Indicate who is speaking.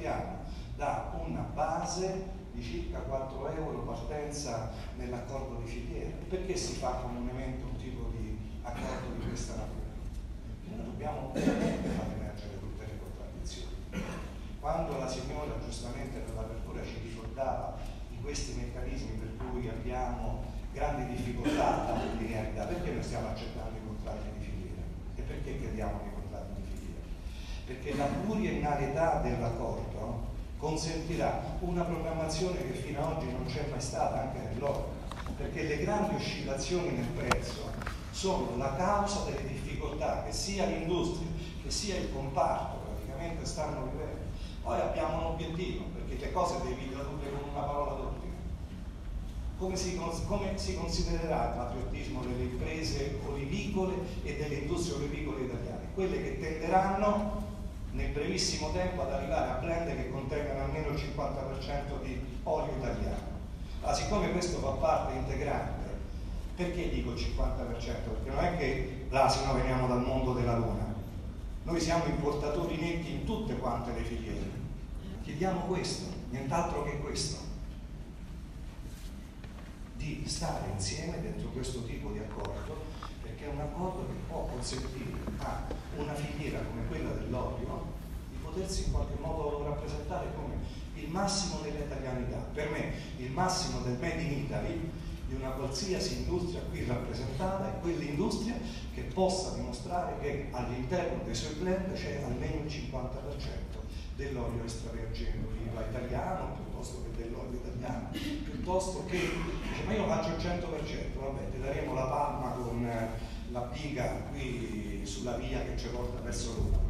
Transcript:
Speaker 1: partiamo da una base di circa 4 euro partenza nell'accordo di filiera. Perché si fa comunemente un tipo di accordo di questa natura? Noi dobbiamo veramente far emergere tutte le contraddizioni. Quando la signora giustamente nell'apertura ci ricordava di questi meccanismi per cui abbiamo grandi difficoltà a dare linearità, perché noi stiamo accettando i contratti di filiera? E perché chiediamo i contratti di filiera? Perché la pluriennalità dell'accordo consentirà una programmazione che fino ad oggi non c'è mai stata anche nell'opera, perché le grandi oscillazioni nel prezzo sono la causa delle difficoltà che sia l'industria che sia il comparto praticamente stanno vivendo. Poi abbiamo un obiettivo, perché le cose devi tradurre con una parola d'ordine. Come si considererà il patriottismo delle imprese olivicole e delle industrie olivicole italiane? Quelle che tenderanno nel brevissimo tempo ad arrivare a blend che contengano almeno il 50% di olio italiano. Allora, siccome questo fa parte integrante, perché dico il 50%? Perché non è che l'asino veniamo dal mondo della luna, noi siamo importatori netti in tutte quante le filiere. Chiediamo questo, nient'altro che questo, di stare insieme dentro questo tipo di accordo, perché è un accordo che può consentire a una filiera come quella dell'olio di potersi in qualche modo rappresentare come il massimo dell'italianità. Per me il massimo del Made in Italy di una qualsiasi industria qui rappresentata è quell'industria che possa dimostrare che all'interno dei suoi blend c'è almeno il 50% dell'olio extravergine d'oliva italiano piuttosto che dell'olio italiano, piuttosto che dice, ma io faccio il 100%, vabbè, ti daremo la palma con la biga qui sulla via che ci porta verso Roma.